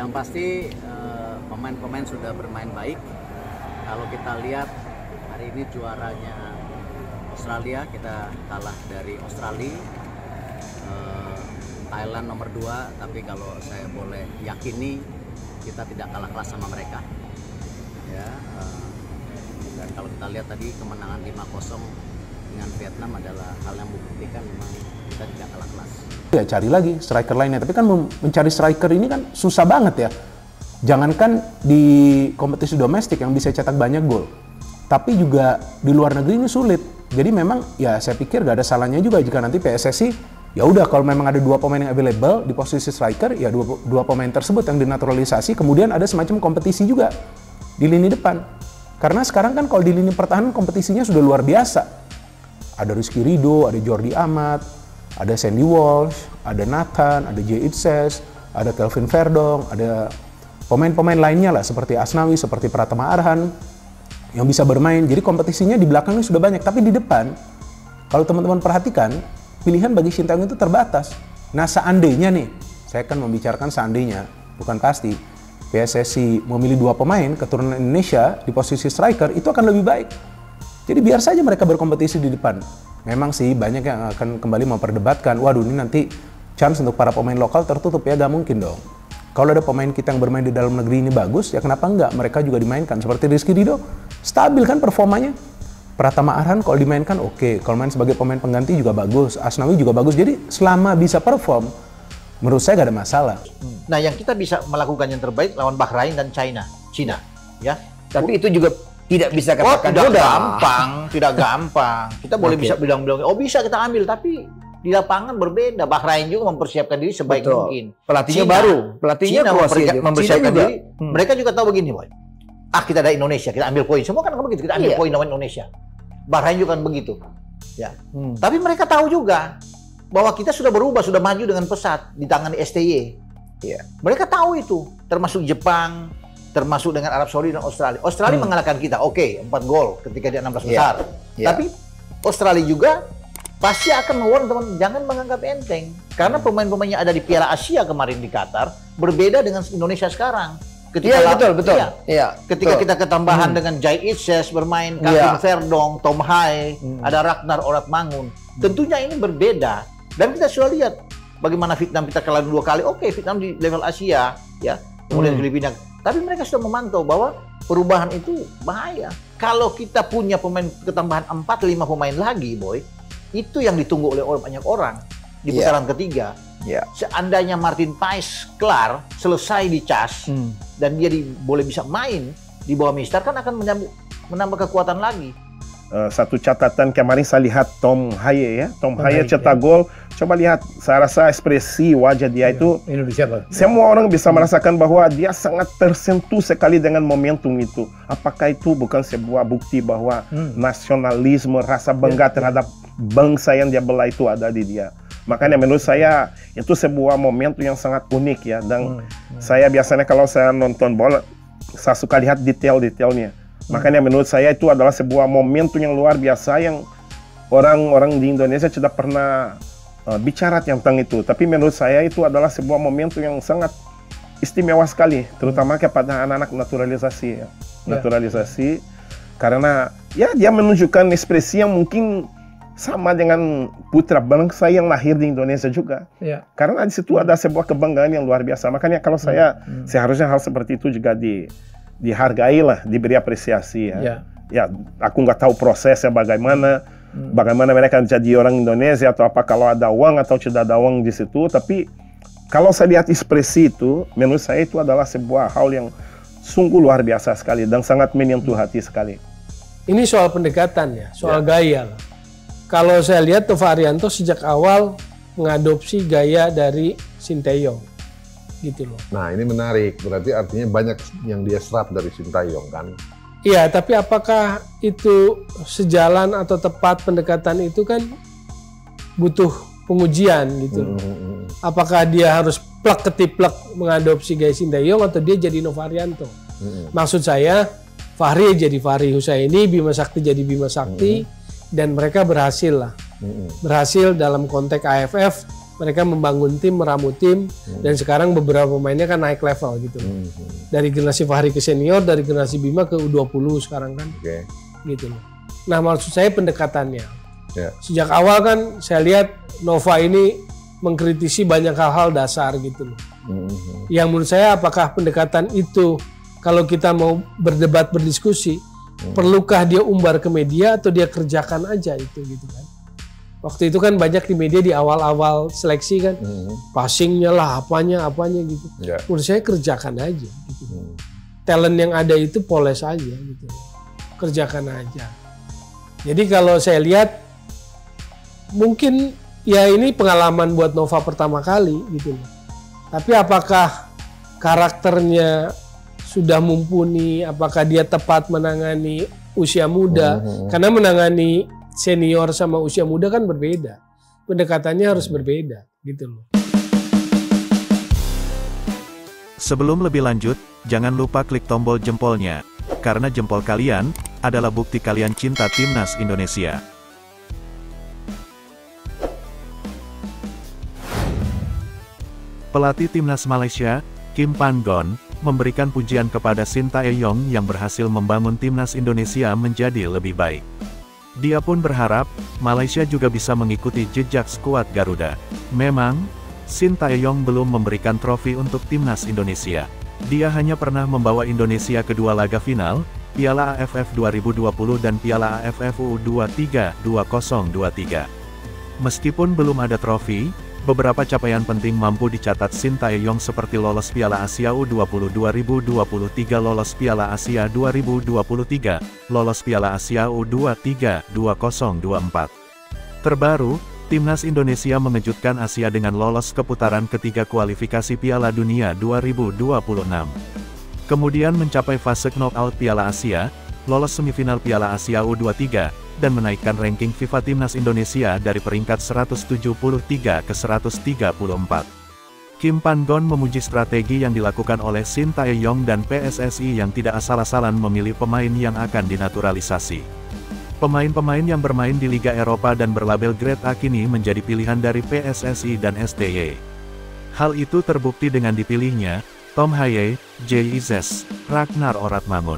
Yang pasti pemain-pemain sudah bermain baik. Kalau kita lihat hari ini juaranya Australia, kita kalah dari Australia. Thailand nomor 2, tapi kalau saya boleh yakini kita tidak kalah kelas sama mereka. Ya, dan kalau kita lihat tadi kemenangan 5-0 dengan Vietnam adalah hal yang membuktikan memang kita tidak kalah kelas. Ya cari lagi striker lainnya, tapi kan mencari striker ini kan susah banget ya. Jangankan di kompetisi domestik yang bisa cetak banyak gol, tapi juga di luar negeri ini sulit. Jadi memang ya saya pikir gak ada salahnya juga jika nanti PSSI ya udah kalau memang ada 2 pemain yang available di posisi striker, ya dua pemain tersebut yang dinaturalisasi, kemudian ada semacam kompetisi juga di lini depan. Karena sekarang kan kalau di lini pertahanan kompetisinya sudah luar biasa. Ada Rizky Ridho, ada Jordi Amat, ada Sandy Walsh, ada Nathan, ada Jay Itzes, ada Kelvin Verdong, ada pemain-pemain lainnya lah seperti Asnawi, seperti Pratama Arhan yang bisa bermain. Jadi kompetisinya di belakangnya sudah banyak, tapi di depan kalau teman-teman perhatikan pilihan bagi Sintayong itu terbatas. Nah seandainya nih, saya kan membicarakan seandainya, bukan pasti, PSSI memilih 2 pemain keturunan Indonesia di posisi striker, itu akan lebih baik. Jadi biar saja mereka berkompetisi di depan. Memang sih banyak yang akan kembali memperdebatkan, waduh ini nanti chance untuk para pemain lokal tertutup ya, gak mungkin dong. Kalau ada pemain kita yang bermain di dalam negeri ini bagus, ya kenapa enggak mereka juga dimainkan. Seperti Rizky Ridho, stabil kan performanya. Pratama Arhan kalau dimainkan oke, kalau main sebagai pemain pengganti juga bagus, Asnawi juga bagus. Jadi selama bisa perform, menurut saya gak ada masalah. Nah yang kita bisa melakukan yang terbaik lawan Bahrain dan China, ya. Tapi itu juga tidak bisa katakan tidak mudah. tidak gampang. Kita boleh bisa bilang-bilang, oh bisa kita ambil, tapi di lapangan berbeda. Bahrain juga mempersiapkan diri sebaik mungkin. Pelatihnya baru, pelatihnya mempersiapkan diri. Mereka juga tahu begini, boy. Kita ada Indonesia, kita ambil poin. Semua kan begitu, kita ambil poin lawan Indonesia. Bahrain juga kan begitu. Ya. Tapi mereka tahu juga bahwa kita sudah berubah, sudah maju dengan pesat di tangan STY. Iya. Mereka tahu itu, termasuk Jepang, termasuk dengan Arab Saudi dan Australia. Australia mengalahkan kita, 4 gol ketika dia 16 besar. Tapi Australia juga pasti akan mewarn teman, jangan menganggap enteng. Karena pemain-pemain yang ada di Piala Asia kemarin di Qatar berbeda dengan Indonesia sekarang. Iya betul. Iya. Ketika kita ketambahan dengan Jay Itzes bermain, Kelvin Verdong, Tom Hai, ada Ragnar Oratmangun. Tentunya ini berbeda. Dan kita sudah lihat bagaimana Vietnam kita kalah 2 kali. Vietnam di level Asia, ya. Kemudian Filipina. Tapi mereka sudah memantau bahwa perubahan itu bahaya. Kalau kita punya pemain ketambahan 4-5 pemain lagi, boy, itu yang ditunggu oleh banyak orang di putaran ketiga. Seandainya Martin Paes kelar, selesai di CAS, dan dia boleh bisa main di bawah Mister, kan akan menambah kekuatan lagi. Satu catatan kemarin saya lihat Tom Haye ya. Tom Haye cetak gol. Coba lihat, saya rasa ekspresi wajah dia itu Indonesia, semua orang bisa merasakan bahwa dia sangat tersentuh sekali dengan momentum itu. Apakah itu bukan sebuah bukti bahwa nasionalisme, rasa bangga terhadap bangsa yang dia bela itu ada di dia. Makanya menurut saya itu sebuah momentum yang sangat unik ya. Dan saya biasanya kalau saya nonton bola, saya suka lihat detail-detailnya. Makanya menurut saya itu adalah sebuah momentum yang luar biasa yang orang-orang di Indonesia tidak pernah bicara tentang itu. Tapi menurut saya itu adalah sebuah momentum yang sangat istimewa sekali, terutama kepada anak-anak naturalisasi ya. Naturalisasi karena ya dia menunjukkan ekspresi yang mungkin sama dengan putra bangsa yang lahir di Indonesia juga. Karena di situ ada sebuah kebanggaan yang luar biasa. Makanya kalau saya seharusnya hal seperti itu juga dihargai lah, diberi apresiasi ya. Ya, aku nggak tahu prosesnya bagaimana mereka jadi orang Indonesia atau apa, kalau ada uang atau tidak ada uang di situ. Tapi kalau saya lihat ekspresi itu, menurut saya itu adalah sebuah hal yang sungguh luar biasa sekali dan sangat menyentuh hati sekali. Ini soal pendekatan ya, soal gaya. Kalau saya lihat Tova Arianto sejak awal mengadopsi gaya dari Sintayong, gitu loh. Nah ini menarik, berarti artinya banyak yang dia serap dari Sintayong kan? Iya, tapi apakah itu sejalan atau tepat pendekatan itu kan butuh pengujian gitu. Apakah dia harus plek ketiplek mengadopsi gaya Sintayong atau dia jadi Nova Arianto? Maksud saya, Fahri jadi Fahri Husaini, Bima Sakti jadi Bima Sakti, dan mereka berhasil lah. Berhasil dalam konteks AFF Mereka membangun tim, meramu tim, dan sekarang beberapa pemainnya kan naik level gitu. Dari generasi Fahri ke senior, dari generasi Bima ke U20 sekarang kan. Gitu loh. Nah, maksud saya pendekatannya. Sejak awal kan saya lihat Nova ini mengkritisi banyak hal-hal dasar gitu loh. Yang menurut saya apakah pendekatan itu kalau kita mau berdebat, berdiskusi, perlukah dia umbar ke media atau dia kerjakan aja itu gitu kan. Waktu itu kan banyak di media di awal-awal seleksi kan, passingnya lah, apanya gitu. Menurut saya kerjakan aja gitu. Talent yang ada itu poles aja gitu. Kerjakan aja. Jadi kalau saya lihat, mungkin ya ini pengalaman buat Nova pertama kali gitu. Tapi apakah karakternya sudah mumpuni, apakah dia tepat menangani usia muda? Karena menangani senior sama usia muda kan berbeda. Pendekatannya harus berbeda gitu loh. Sebelum lebih lanjut, jangan lupa klik tombol jempolnya. Karena jempol kalian adalah bukti kalian cinta Timnas Indonesia. Pelatih Timnas Malaysia, Kim Pan Gon, memberikan pujian kepada Sintayong yang berhasil membangun Timnas Indonesia menjadi lebih baik. Dia pun berharap, Malaysia juga bisa mengikuti jejak skuad Garuda. Memang, Sintayong belum memberikan trofi untuk Timnas Indonesia. Dia hanya pernah membawa Indonesia ke 2 laga final, Piala AFF 2020 dan Piala AFF U23 2023. Meskipun belum ada trofi, beberapa capaian penting mampu dicatat Sintayong seperti lolos Piala Asia U20 2023, lolos Piala Asia 2023, lolos Piala Asia U23 2024. Terbaru, Timnas Indonesia mengejutkan Asia dengan lolos ke putaran ketiga kualifikasi Piala Dunia 2026. Kemudian mencapai fase knockout Piala Asia, lolos semifinal Piala Asia U23, dan menaikkan ranking FIFA Timnas Indonesia dari peringkat 173 ke 134. Kim Pan Gon memuji strategi yang dilakukan oleh Sintayong dan PSSI yang tidak asal-asalan memilih pemain yang akan dinaturalisasi. Pemain-pemain yang bermain di Liga Eropa dan berlabel Grade A kini menjadi pilihan dari PSSI dan STY. Hal itu terbukti dengan dipilihnya Tom Haye, JIZes, Ragnar Oratmangun.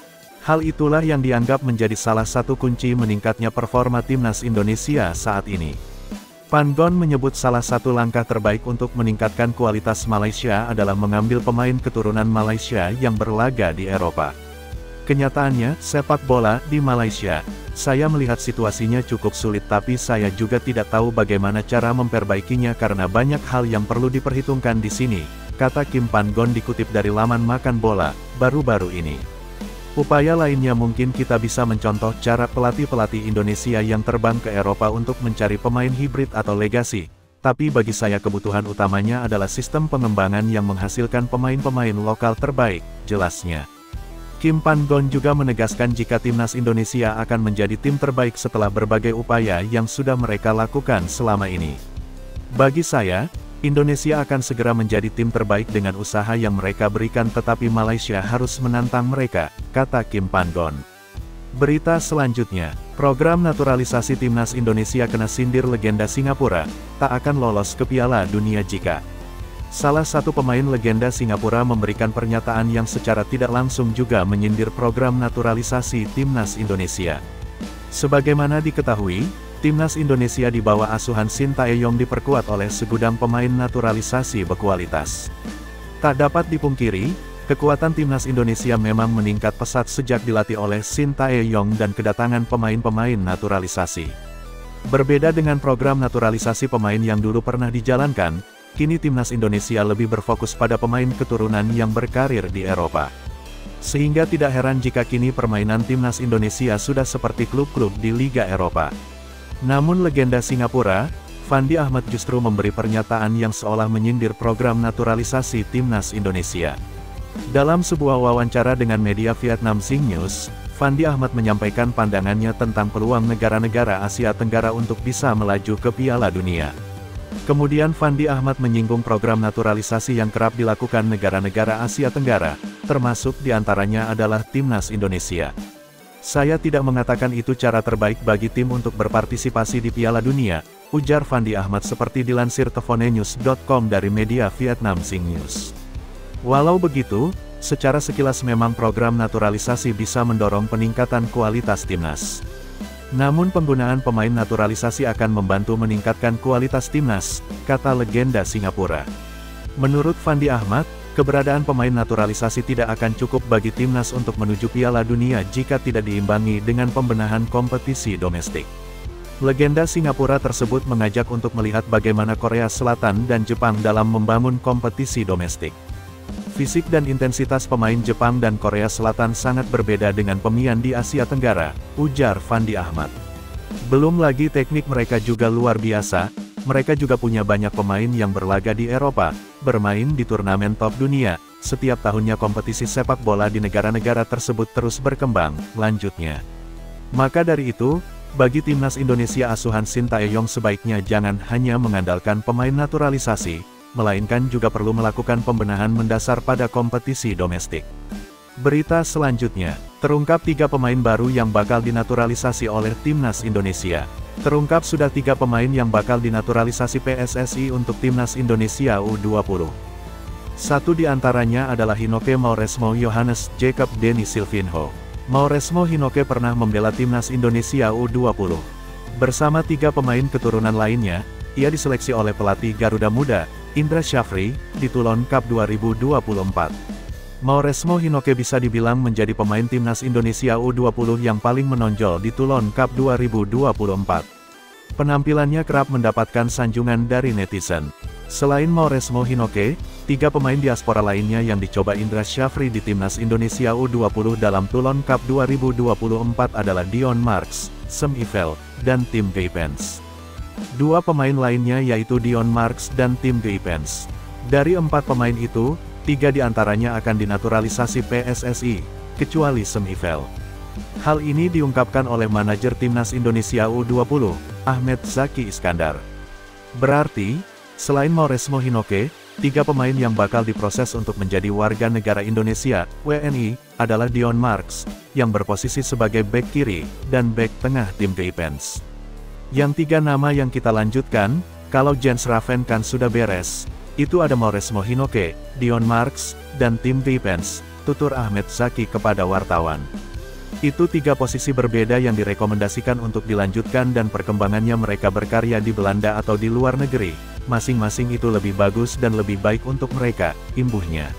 Hal itulah yang dianggap menjadi salah satu kunci meningkatnya performa Timnas Indonesia saat ini. Pan Gon menyebut salah satu langkah terbaik untuk meningkatkan kualitas Malaysia adalah mengambil pemain keturunan Malaysia yang berlaga di Eropa. Kenyataannya, sepak bola di Malaysia, saya melihat situasinya cukup sulit, tapi saya juga tidak tahu bagaimana cara memperbaikinya karena banyak hal yang perlu diperhitungkan di sini, kata Kim Pan Gon dikutip dari laman Makan Bola, baru-baru ini. Upaya lainnya mungkin kita bisa mencontoh cara pelatih-pelatih Indonesia yang terbang ke Eropa untuk mencari pemain hibrid atau legasi. Tapi bagi saya kebutuhan utamanya adalah sistem pengembangan yang menghasilkan pemain-pemain lokal terbaik, jelasnya. Kim Pan Gon juga menegaskan jika Timnas Indonesia akan menjadi tim terbaik setelah berbagai upaya yang sudah mereka lakukan selama ini. Bagi saya, Indonesia akan segera menjadi tim terbaik dengan usaha yang mereka berikan, tetapi Malaysia harus menantang mereka, kata Kim Pan Gon. Berita selanjutnya, program naturalisasi Timnas Indonesia kena sindir legenda Singapura, tak akan lolos ke Piala Dunia jika salah satu pemain legenda Singapura memberikan pernyataan yang secara tidak langsung juga menyindir program naturalisasi Timnas Indonesia. Sebagaimana diketahui, Timnas Indonesia di bawah asuhan Sintayong diperkuat oleh segudang pemain naturalisasi berkualitas. Tak dapat dipungkiri, kekuatan Timnas Indonesia memang meningkat pesat sejak dilatih oleh Sintayong dan kedatangan pemain-pemain naturalisasi. Berbeda dengan program naturalisasi pemain yang dulu pernah dijalankan, kini Timnas Indonesia lebih berfokus pada pemain keturunan yang berkarir di Eropa. Sehingga tidak heran jika kini permainan Timnas Indonesia sudah seperti klub-klub di Liga Eropa. Namun legenda Singapura, Fandi Ahmad justru memberi pernyataan yang seolah menyindir program naturalisasi Timnas Indonesia. Dalam sebuah wawancara dengan media Vietnam Sing News, Fandi Ahmad menyampaikan pandangannya tentang peluang negara-negara Asia Tenggara untuk bisa melaju ke Piala Dunia. Kemudian Fandi Ahmad menyinggung program naturalisasi yang kerap dilakukan negara-negara Asia Tenggara, termasuk diantaranya adalah Timnas Indonesia. Saya tidak mengatakan itu cara terbaik bagi tim untuk berpartisipasi di Piala Dunia, ujar Fandi Ahmad seperti dilansir TVNews.com dari media Vietnam Sing News. Walau begitu, secara sekilas memang program naturalisasi bisa mendorong peningkatan kualitas timnas. Namun penggunaan pemain naturalisasi akan membantu meningkatkan kualitas timnas, kata legenda Singapura. Menurut Fandi Ahmad, keberadaan pemain naturalisasi tidak akan cukup bagi timnas untuk menuju Piala Dunia jika tidak diimbangi dengan pembenahan kompetisi domestik. Legenda Singapura tersebut mengajak untuk melihat bagaimana Korea Selatan dan Jepang dalam membangun kompetisi domestik. Fisik dan intensitas pemain Jepang dan Korea Selatan sangat berbeda dengan pemain di Asia Tenggara, ujar Fandi Ahmad. Belum lagi teknik mereka juga luar biasa, mereka juga punya banyak pemain yang berlaga di Eropa, bermain di turnamen top dunia, setiap tahunnya kompetisi sepak bola di negara-negara tersebut terus berkembang, lanjutnya. Maka dari itu, bagi timnas Indonesia asuhan Sintayong sebaiknya jangan hanya mengandalkan pemain naturalisasi, melainkan juga perlu melakukan pembenahan mendasar pada kompetisi domestik. Berita selanjutnya, terungkap 3 pemain baru yang bakal dinaturalisasi oleh timnas Indonesia. Terungkap sudah 3 pemain yang bakal dinaturalisasi PSSI untuk timnas Indonesia U20. Satu di antaranya adalah Hinoke Mauresmo Yohanes Jacob Denny Silvinho. Mauresmo Hinoke pernah membela timnas Indonesia U20. Bersama 3 pemain keturunan lainnya, ia diseleksi oleh pelatih Garuda Muda, Indra Syafri, di Toulon Cup 2024. Mauresmo Hinoke bisa dibilang menjadi pemain timnas Indonesia U20 yang paling menonjol di Toulon Cup 2024. Penampilannya kerap mendapatkan sanjungan dari netizen. Selain Mauresmo Hinoke, 3 pemain diaspora lainnya yang dicoba Indra Syafri di timnas Indonesia U20 dalam Toulon Cup 2024 adalah Dion Marks, Sem Ivel, dan Tim Geipens. 2 pemain lainnya yaitu Dion Marks dan Tim Geipens. Dari 4 pemain itu, 3 diantaranya akan dinaturalisasi PSSI, kecuali Sem Ivel. Hal ini diungkapkan oleh manajer timnas Indonesia U20, Ahmed Zaki Iskandar. Berarti, selain Mauresmo Hinoke, 3 pemain yang bakal diproses untuk menjadi warga negara Indonesia, WNI, adalah Dion Marks, yang berposisi sebagai bek kiri, dan bek tengah Tim Geipens. Yang 3 nama yang kita lanjutkan, kalau Jens Raven kan sudah beres, itu ada Mauresmo Hinoke, Dion Marks, dan Tim Geipens, tutur Ahmed Zaki kepada wartawan. Itu 3 posisi berbeda yang direkomendasikan untuk dilanjutkan dan perkembangannya mereka berkarya di Belanda atau di luar negeri, masing-masing itu lebih bagus dan lebih baik untuk mereka, imbuhnya.